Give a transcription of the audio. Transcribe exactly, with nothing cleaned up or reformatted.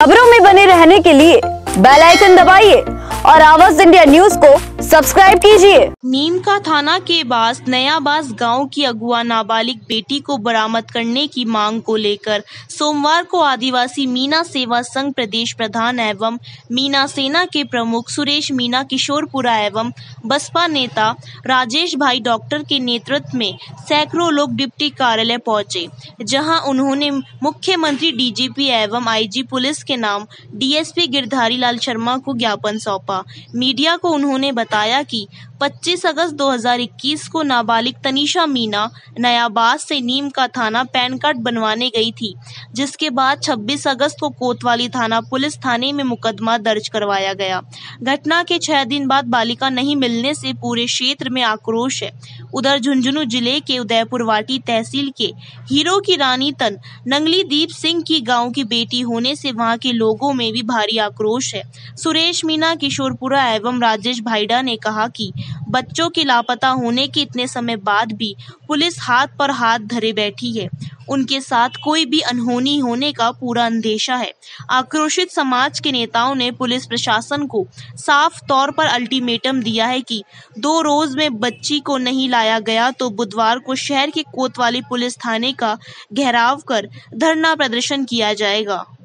खबरों में बने रहने के लिए बेल आइकन दबाइए और आवाज इंडिया न्यूज को सब्सक्राइब कीजिए। नीमका थाना के बास नयाबास गांव की अगवा नाबालिग बेटी को बरामद करने की मांग को लेकर सोमवार को आदिवासी मीना सेवा संघ प्रदेश प्रधान एवं मीना सेना के प्रमुख सुरेश मीना किशोरपुरा एवं बसपा नेता राजेश भाई डॉक्टर के नेतृत्व में सैकड़ों लोग डिप्टी कार्यालय पहुंचे, जहां उन्होंने मुख्यमंत्री, डीजीपी एवं आईजी पुलिस के नाम डीएसपी गिरधारी लाल शर्मा को ज्ञापन सौंपा। मीडिया को उन्होंने बताया कि पच्चीस अगस्त दो हज़ार इक्कीस को नाबालिग तनीषा मीना नयाबास से नीमका थाना पैन कार्ड बनवाने गई थी, जिसके बाद छब्बीस अगस्त को कोतवाली थाना पुलिस थाने में मुकदमा दर्ज करवाया गया। घटना के छह दिन बाद बालिका नहीं मिलने से पूरे क्षेत्र में आक्रोश है। उधर झुंझुनू जिले के उदयपुर वाटी तहसील के हीरो की रानी तन नंगली दीप सिंह की गांव की बेटी होने से वहां के लोगों में भी भारी आक्रोश है। सुरेश मीना किशोरपुरा एवं राजेश भाईडा ने कहा कि बच्चों के लापता होने के इतने समय बाद भी पुलिस हाथ पर हाथ धरे बैठी है। उनके साथ कोई भी अनहोनी होने का पूरा अंदेशा है। आक्रोशित समाज के नेताओं ने पुलिस प्रशासन को साफ तौर पर अल्टीमेटम दिया है कि दो रोज में बच्ची को नहीं लाया गया तो बुधवार को शहर के कोतवाली पुलिस थाने का घेराव कर धरना प्रदर्शन किया जाएगा।